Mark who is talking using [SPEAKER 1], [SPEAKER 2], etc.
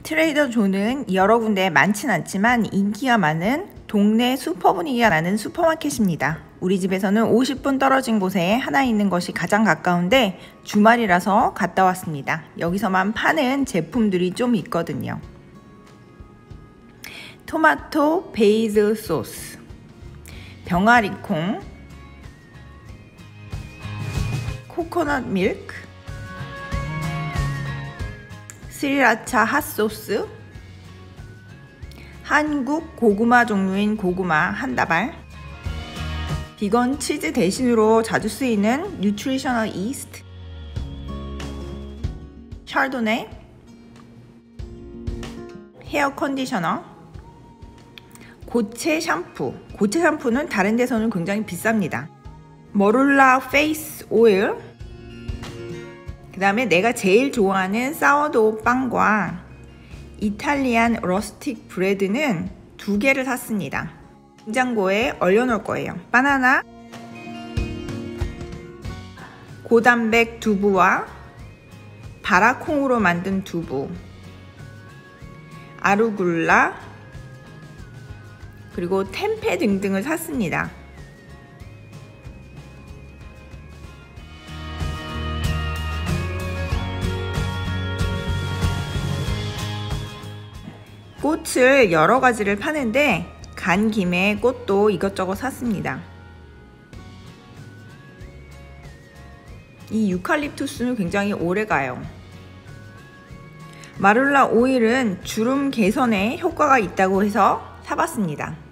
[SPEAKER 1] 트레이더 조는 여러 군데 많진 않지만 인기가 많은 동네 슈퍼 분위기가 나는 슈퍼마켓입니다. 우리 집에서는 50분 떨어진 곳에 하나 있는 것이 가장 가까운데 주말이라서 갔다 왔습니다. 여기서만 파는 제품들이 좀 있거든요. 토마토 베이스 소스, 병아리콩, 코코넛 밀크, 스리라차 핫소스, 한국 고구마 종류인 고구마 한 다발, 비건 치즈 대신으로 자주 쓰이는 뉴트리셔널 이스트, 샤르도네, 헤어 컨디셔너, 고체 샴푸. 고체 샴푸는 다른 데서는 굉장히 비쌉니다. 머룰라 페이스 오일, 그 다음에 내가 제일 좋아하는 사워도우 빵과 이탈리안 러스틱 브레드는 2개를 샀습니다. 냉장고에 얼려놓을 거예요. 바나나, 고단백 두부와 바라콩으로 만든 두부, 아루굴라, 그리고 템페 등등을 샀습니다. 꽃을 여러 가지를 파는데 간 김에 꽃도 이것저것 샀습니다. 이 유칼립투스는 굉장히 오래 가요. 마룰라 오일은 주름 개선에 효과가 있다고 해서 사봤습니다.